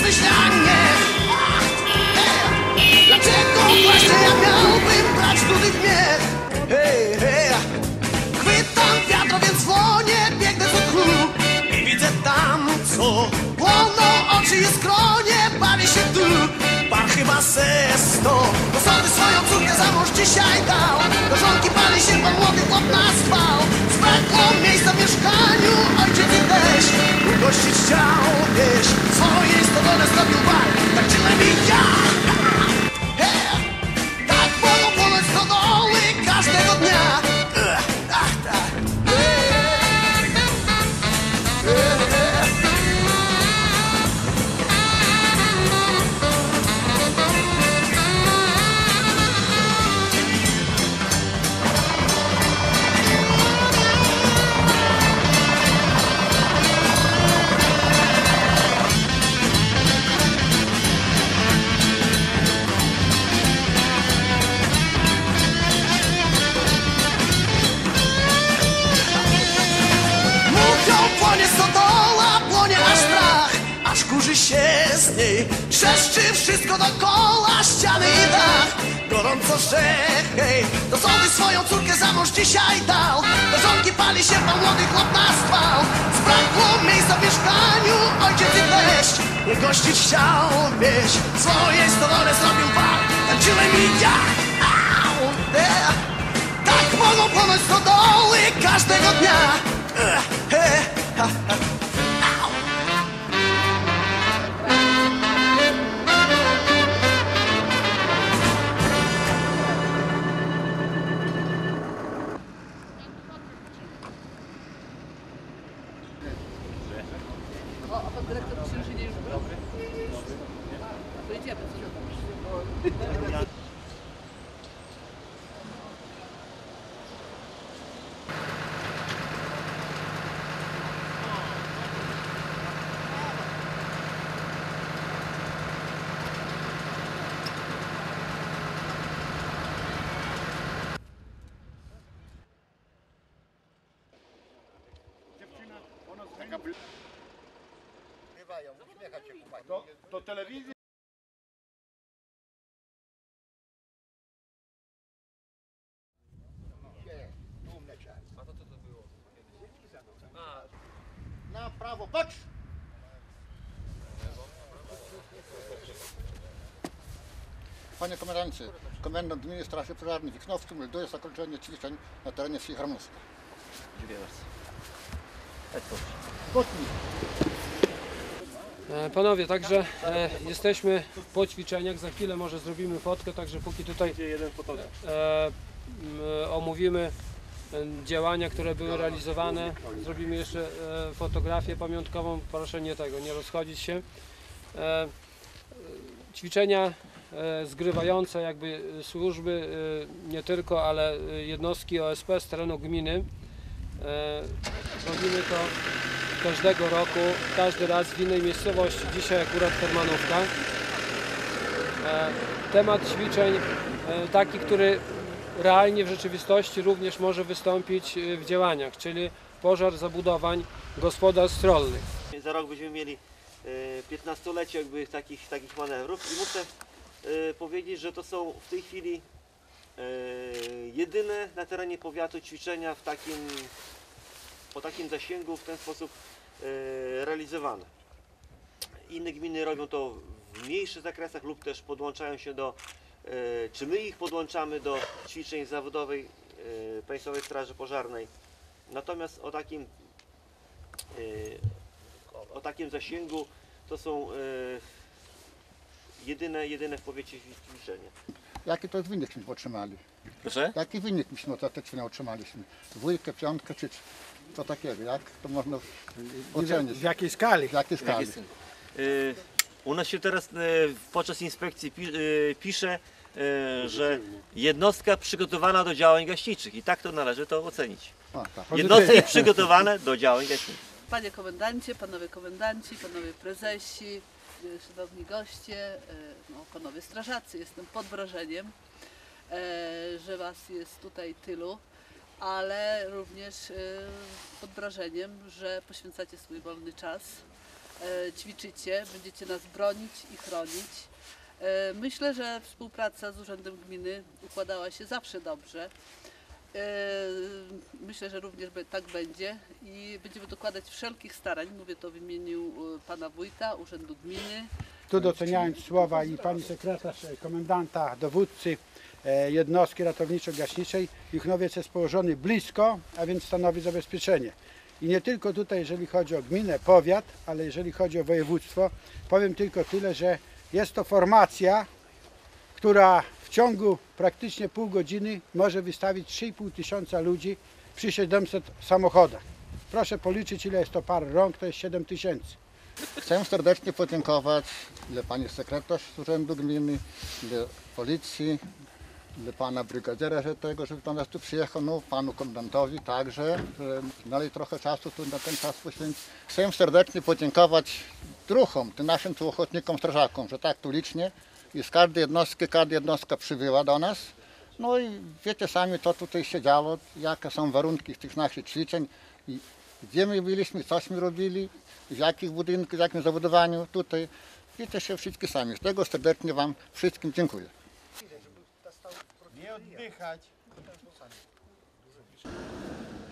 zmyślanie. Dlaczego właśnie ja miałbym brać tutaj miech? Hej, hej. Chwytam wiatr, więc dzwonię, biegnę do tchu i widzę tam, co płoną oczy i skronie, bawię się tu. Pan chyba sesto do sądy swoją córkę za mąż dzisiaj dał. Do żonki pali się, pan młody chłop nas spał. Zbrakło miejsca w mieszkaniu, ojciec i teść ugościć chciał wieś. Swojej stodole zrobił bar, tak czyłem i ja. Tak mogą płonąć stodoły każdego dnia. Płonie stodoła, płonie aż strach, aż kurzy się z niej. Trzeszczy wszystko dookoła, ściany i dach. Gorąco hej, do sądy swoją córkę za mąż dzisiaj dał. Do żonki pali się, pan młody chłop nas spał. Zbrakło miejsca w mieszkaniu, ojciec i teść gościć chciał wieś. Swojej stodole zrobił bar, tańczyłem i ja. Tak mogą płonąć stodoły każdego dnia. A pan dyrektor Księżynie już był? Dobry. To idziemy. Do telewizji. A to co to było? Na prawo, patrz! Panie komendancie, komendant Gminy Straży Pożarnej w Wiknowcu melduje zakończenie ćwiczeń na terenie wsi Harmuska. Dziękuję bardzo. Panowie, także jesteśmy po ćwiczeniach, za chwilę może zrobimy fotkę, także póki tutaj omówimy działania, które były realizowane, zrobimy jeszcze fotografię pamiątkową, proszę nie rozchodzić się. Ćwiczenia zgrywające jakby służby, nie tylko, ale jednostki OSP z terenu gminy. Robimy to każdego roku, każdy raz w innej miejscowości, dzisiaj akurat Hermanówka. Temat ćwiczeń taki, który realnie w rzeczywistości również może wystąpić w działaniach, czyli pożar zabudowań gospodarstw rolnych. Za rok będziemy mieli 15-lecie jakby takich manewrów i muszę powiedzieć, że to są w tej chwili jedyne na terenie powiatu ćwiczenia o takim zasięgu w ten sposób realizowane. Inne gminy robią to w mniejszych zakresach lub też podłączają się czy my ich podłączamy do ćwiczeń zawodowej Państwowej Straży Pożarnej. Natomiast o takim zasięgu to są jedyne w powiecie ćwiczenia. Jaki to jest wynik myśmy otrzymali? Proszę? Jaki wynik myśmy od te ćwiczenia otrzymaliśmy? Dwójkę, piątkę czy co takiego? Jak to można ocenić? W jakiej skali? W jakiej skali? U nas się teraz podczas inspekcji pisze, że jednostka przygotowana do działań gaśniczych i tak to należy to ocenić. Tak. Jednostki przygotowane do działań gaśniczych. Panie komendancie, panowie komendanci, panowie prezesi, szanowni goście, panowie strażacy, jestem pod wrażeniem, że was jest tutaj tylu, ale również pod wrażeniem, że poświęcacie swój wolny czas ćwiczycie, będziecie nas bronić i chronić. Myślę, że współpraca z Urzędem Gminy układała się zawsze dobrze. Myślę, że również tak będzie i będziemy dokładać wszelkich starań, mówię to w imieniu pana wójta, Urzędu Gminy. Tu doceniając słowa i pani sekretarz, komendanta, dowódcy jednostki ratowniczo-gaśniczej, Juchnowiec jest położony blisko, a więc stanowi zabezpieczenie. I nie tylko tutaj, jeżeli chodzi o gminę, powiat, ale jeżeli chodzi o województwo, powiem tylko tyle, że jest to formacja, która w ciągu praktycznie pół godziny może wystawić 3,5 tysiąca ludzi przy 700 samochodach. Proszę policzyć, ile jest to par rąk, to jest 7 tysięcy. Chcę serdecznie podziękować dla pani sekretarz z Urzędu Gminy, dla policji, dla pana brygadiera, że do nas tu przyjechał, no panu komendantowi także, że mieli trochę czasu tu na ten czas poświęcić. Chcę serdecznie podziękować druhom, tym naszym tu ochotnikom, strażakom, że tak tu licznie i z każdej jednostka przybyła do nas. No i wiecie sami, co tutaj się działo, jakie są warunki tych naszych ćwiczeń i gdzie my byliśmy, cośmy robili, w jakich budynkach, w jakim zabudowaniu tutaj. Wiecie się wszyscy sami. Z tego serdecznie wam wszystkim dziękuję. Nie oddychać.